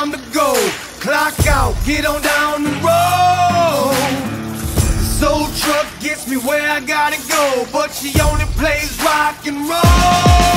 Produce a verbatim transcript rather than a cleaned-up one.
time to go. Clock out, get on down the road. The soul truck gets me where I gotta go, but she only plays rock and roll.